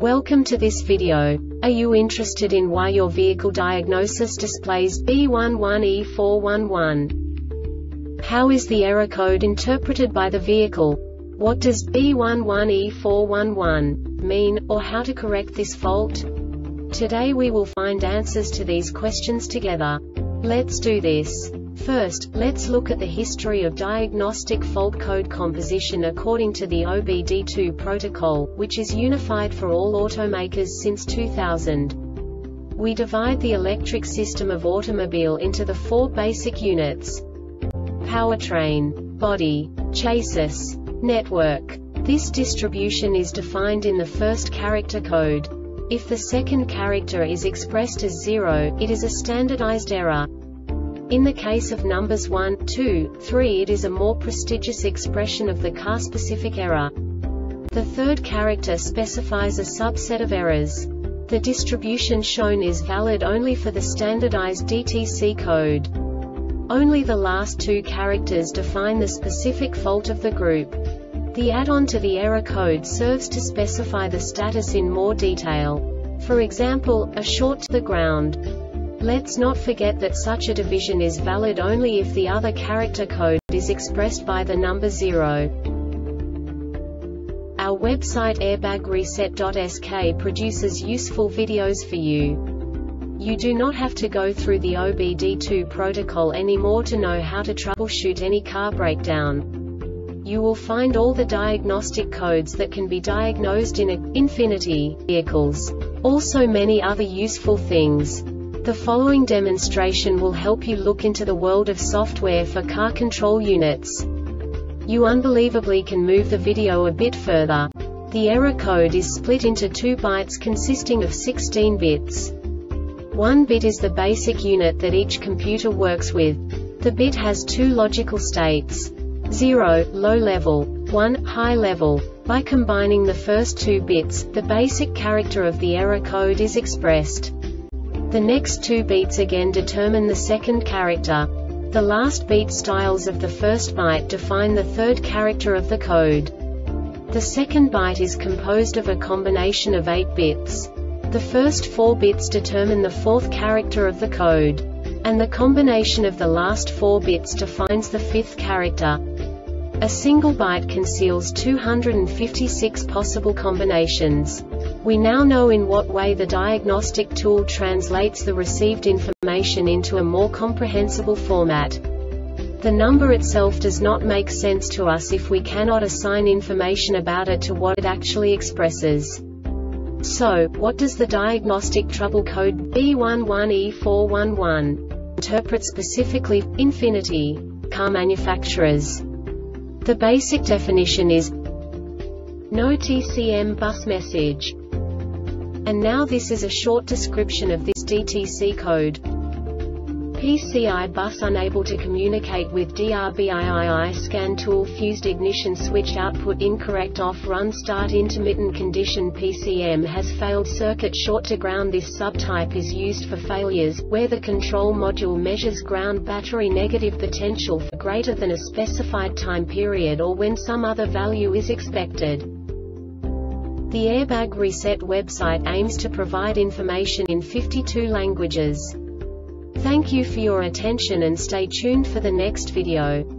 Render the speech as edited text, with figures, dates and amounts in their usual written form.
Welcome to this video. Are you interested in why your vehicle diagnosis displays B11E411? How is the error code interpreted by the vehicle? What does B11E411 mean, or how to correct this fault? Today we will find answers to these questions together. Let's do this. First, let's look at the history of diagnostic fault code composition according to the OBD2 protocol, which is unified for all automakers since 2000. We divide the electric system of automobile into the four basic units: powertrain, body, chassis, network. This distribution is defined in the first character code. If the second character is expressed as 0, it is a standardized error. In the case of numbers 1, 2, 3, it is a more prestigious expression of the car-specific error. The third character specifies a subset of errors. The distribution shown is valid only for the standardized DTC code. Only the last two characters define the specific fault of the group. The add-on to the error code serves to specify the status in more detail. For example, a short to the ground. Let's not forget that such a division is valid only if the other character code is expressed by the number 0. Our website airbagreset.sk produces useful videos for you. You do not have to go through the OBD2 protocol anymore to know how to troubleshoot any car breakdown. You will find all the diagnostic codes that can be diagnosed in Infiniti vehicles. Also many other useful things. The following demonstration will help you look into the world of software for car control units. You unbelievably can move the video a bit further. The error code is split into 2 bytes consisting of 16 bits. 1 bit is the basic unit that each computer works with. The bit has 2 logical states: 0, low level, 1, high level. By combining the first 2 bits, the basic character of the error code is expressed. The next 2 beats again determine the second character. The last beat styles of the first byte define the third character of the code. The second byte is composed of a combination of 8 bits. The first 4 bits determine the fourth character of the code. And the combination of the last 4 bits defines the fifth character. A single byte conceals 256 possible combinations. We now know in what way the diagnostic tool translates the received information into a more comprehensible format. The number itself does not make sense to us if we cannot assign information about it to what it actually expresses. So, what does the diagnostic trouble code B11E411 interpret specifically for Infiniti car manufacturers? The basic definition is no TCM bus message. And now this is a short description of this DTC code. PCI bus unable to communicate with DRBIII scan tool fused ignition switch output incorrect off run start intermittent condition PCM has failed circuit short to ground. This subtype is used for failures where the control module measures ground battery negative potential for greater than a specified time period or when some other value is expected. The Airbag Reset website aims to provide information in 52 languages. Thank you for your attention and stay tuned for the next video.